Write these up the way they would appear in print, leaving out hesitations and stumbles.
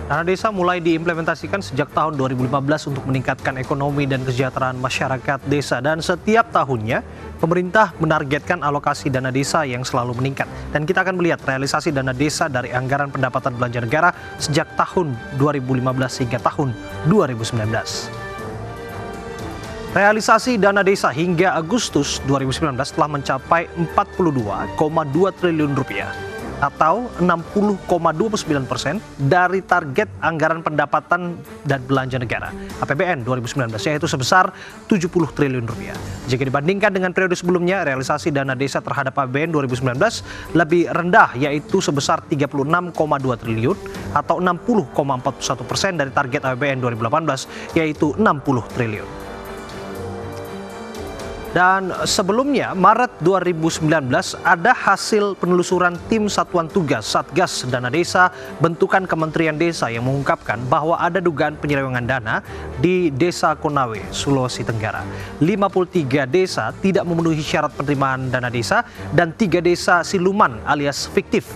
Dana desa mulai diimplementasikan sejak tahun 2015 untuk meningkatkan ekonomi dan kesejahteraan masyarakat desa. Dan setiap tahunnya, pemerintah menargetkan alokasi dana desa yang selalu meningkat. Dan kita akan melihat realisasi dana desa dari anggaran pendapatan belanja negara sejak tahun 2015 hingga tahun 2019. Realisasi dana desa hingga Agustus 2019 telah mencapai 42,2 triliun rupiah atau 60,29% dari target anggaran pendapatan dan belanja negara APBN 2019, yaitu sebesar 70 triliun rupiah. Jika dibandingkan dengan periode sebelumnya, realisasi dana desa terhadap APBN 2019 lebih rendah, yaitu sebesar 36,2 triliun atau 60,41% dari target APBN 2018, yaitu 60 triliun. Dan sebelumnya, Maret 2019, ada hasil penelusuran tim Satuan Tugas Satgas Dana Desa bentukan Kementerian Desa yang mengungkapkan bahwa ada dugaan penyelewengan dana di Desa Konawe, Sulawesi Tenggara. 53 desa tidak memenuhi syarat penerimaan dana desa dan 3 desa siluman alias fiktif.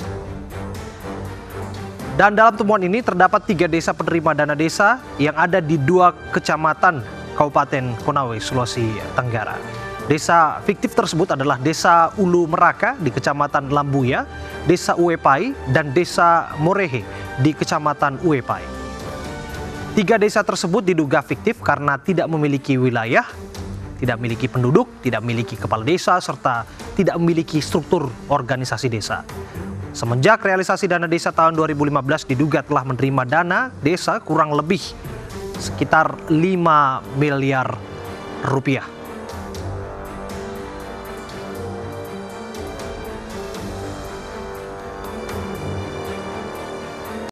Dan dalam temuan ini terdapat 3 desa penerima dana desa yang ada di 2 kecamatan Kabupaten Konawe, Sulawesi Tenggara. Desa fiktif tersebut adalah Desa Ulu Meraka di Kecamatan Lambuya, Desa Uepai, dan Desa Morehe di Kecamatan Uepai. 3 desa tersebut diduga fiktif karena tidak memiliki wilayah, tidak memiliki penduduk, tidak memiliki kepala desa, serta tidak memiliki struktur organisasi desa. Semenjak realisasi dana desa tahun 2015 diduga telah menerima dana desa kurang lebih sekitar 5 miliar rupiah.